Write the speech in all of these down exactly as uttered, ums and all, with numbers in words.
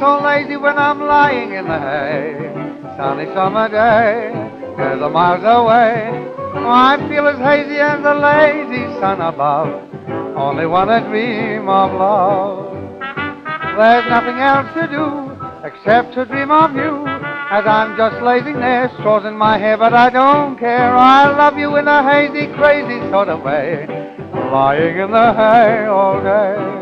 so lazy when I'm lying in the hay. Sunny summer day, there's a miles away. Oh, I feel as hazy as the lazy sun above. Only wanna dream of love. There's nothing else to do except to dream of you. As I'm just lazing there, straws in my hair, but I don't care. I love you in a hazy, crazy sort of way, lying in the hay all day.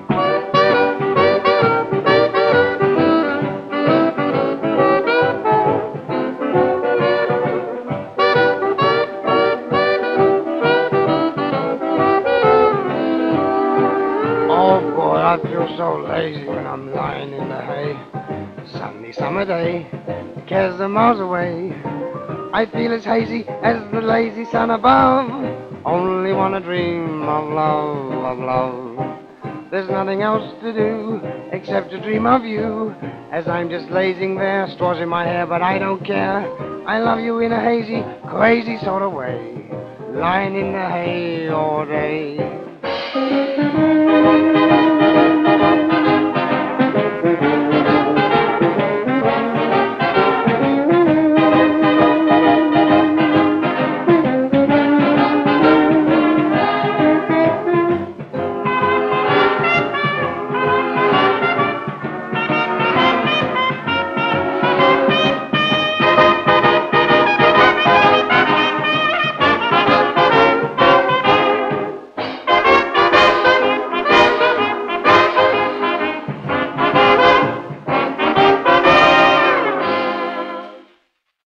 Oh boy, I feel so lazy when I'm lying in the hay. Sunny summer day, cares the miles away. I feel as hazy as the lazy sun above. Only wanna dream of love, of love. There's nothing else to do except to dream of you. As I'm just lazing there, straws in my hair, but I don't care. I love you in a hazy, crazy sort of way, lying in the hay all day.